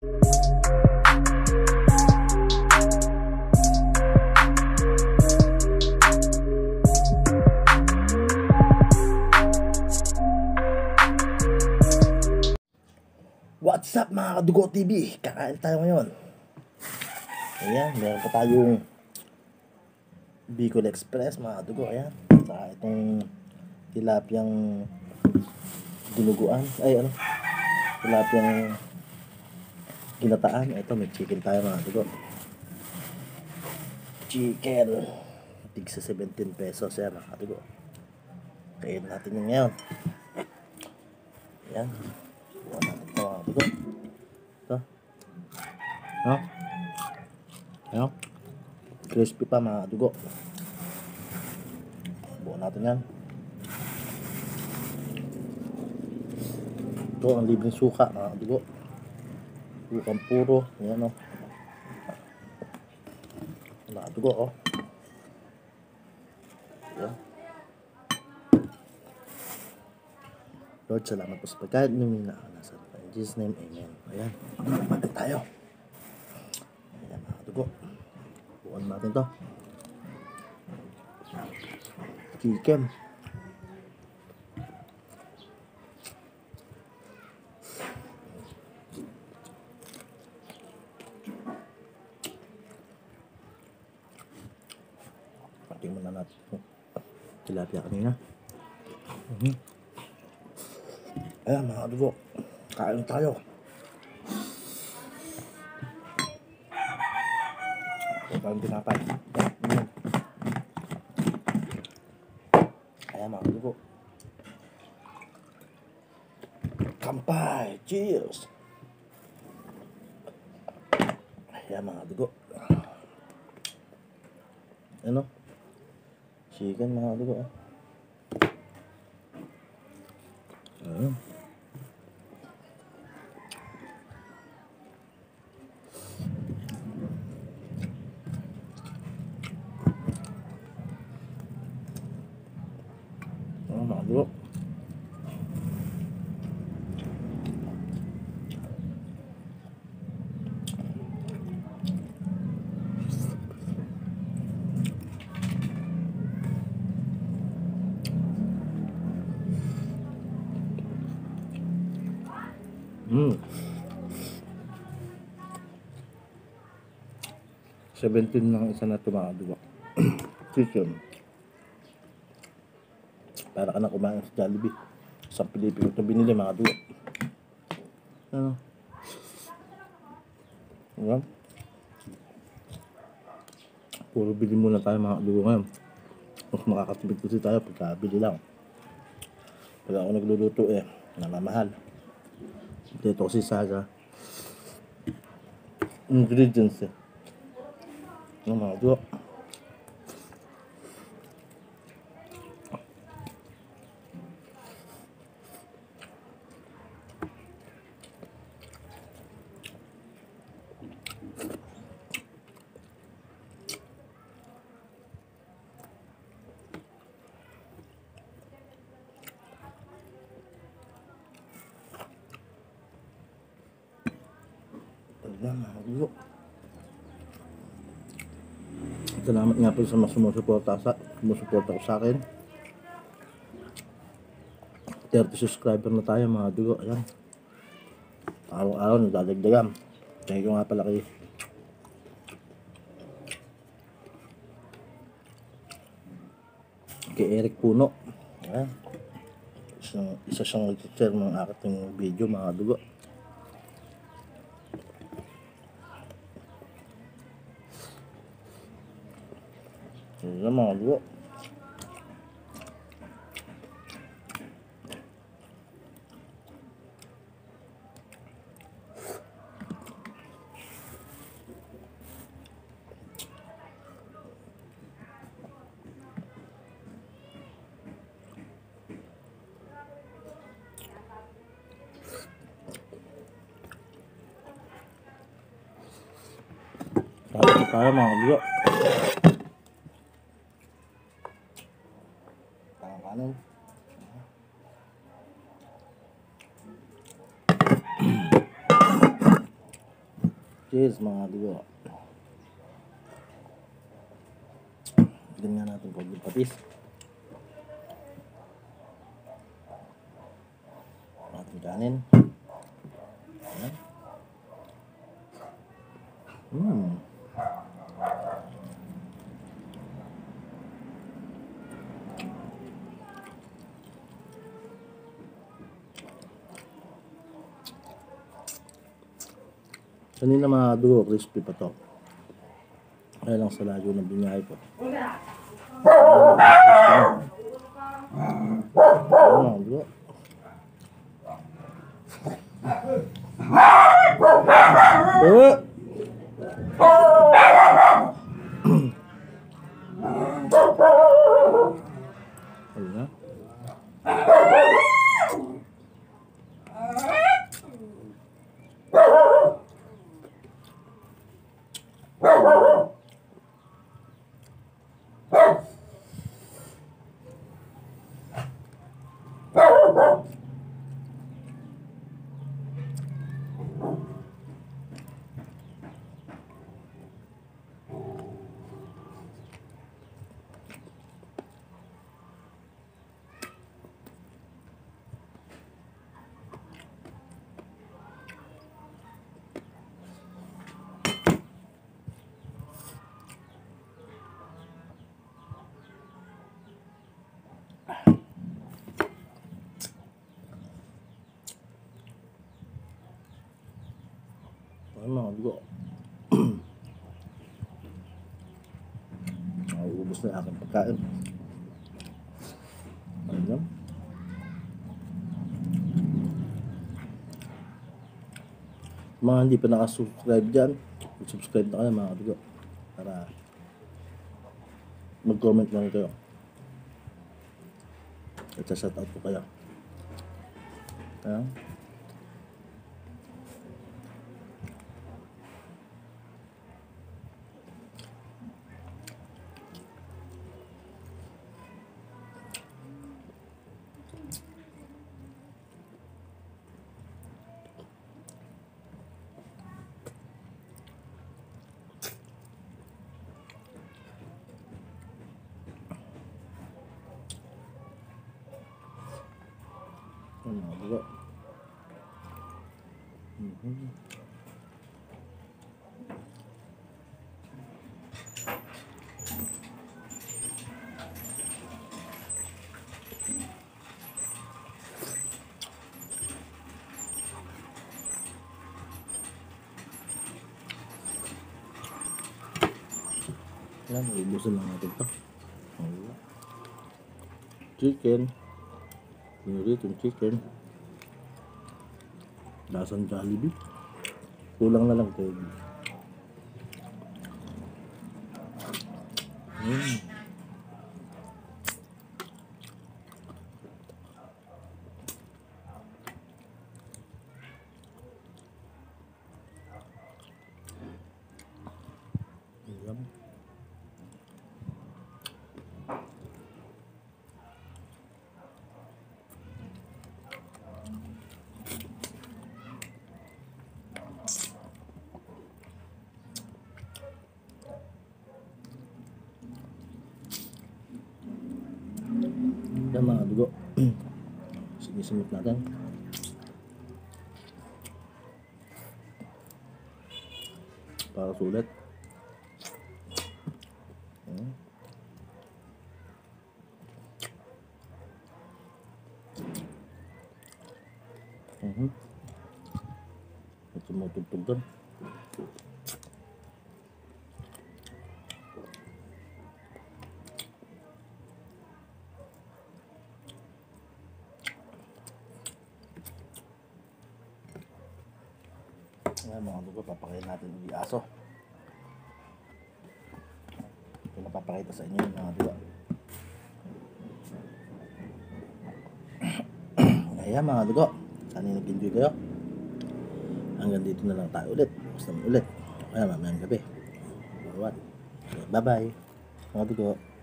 What's up mga Kadugo TV? Kakain tayo ngayon. Ayan, meron pa tayong Bicol Express mga Kadugo. Ayan, saka itong tilapiyang dinuguan. Ay ano, tilapiyang ginataan. Ito, may chicken tayo mga Kadugo. Chicken tig sa 17 pesos yan mga Kadugo. Kain natin yun ngayon. Ayan, buwan natin ito mga Kadugo. Ito, no? Ayan, crispy pa mga Kadugo. Buwan natin yan. Ito ang libreng suka mga Kadugo. Sukang puro. Ayan o, mga Kadugo o. Ayan. Lord, salamat po sa pagkain niyo na nasa in Jesus' name, amen. Ayan, magan tayo. Ayan mga Kadugo, buwan natin to chicken. Patingin muna natin tilapia kanina. Ayan mga Kadugo, kain tayo. Ito tayong tinapay. Ayan mga Kadugo, kampay, cheers. Ayan mga Kadugo, ano, chicken mga Kadugo. Ayan. Mga Kadugo, mm. 17 lang isa na ito mga Kadugo. Chicken. Para ka na kumain sa Jollibee. Sa Pilipino ito binili mga Kadugo. Ano? Ayan. Puro bili muna tayo mga Kadugo ngayon. Mas makakatipid kasi tayo pagkabili lang. Pag ako nagluluto namamahal. Dito kasi sa ingredients ng mga Kadugo. Ayan mga Kadugo, salamat nga po sa mga sumusuporta ko sa akin. 30 subscriber na tayo mga Kadugo. Ayan, araw-araw nadadagdagan. Thank you nga pala kay Eric Puno. Ayan, isa siyang nag-share ng aking video mga Kadugo. Ayan mga Kadugo, Kain tayo mga Kadugo. Kanan. Cheers mga dugo. Ganyan natin konting patis. Ating kanin. Ayan. Kanina mga dugo, crispy pa to. Kaya lang sa layo ng binyahe ko. Mga dugo. Ayan. Ay mga dugo. Nauubos na aking pagkain. Ayan. Mga hindi pa nakasubscribe dyan, subscribe na kayo mga dugo. Para mag-comment lang kayo. At sa-shoutout ko kayo. Ayan. Ayan mga dugo. Ayan, ubusin lang natin ito. Chicken. Pinirito yung chicken. Lasang Jollibee. Kulang na lang ito. Ayan. Yan mga dugo. Sinisimot natin. Para sulit. Ito mo tugtog doon. Ayan mga dugo, papakain natin yung aso. Ito na papakita sa inyo yung mga dugo. Ayan mga dugo, sana nag-enjoy kayo. Hanggang dito na lang tayo ulit. Basta ulit. Kaya mamayang gabi. Bye bye mga dugo.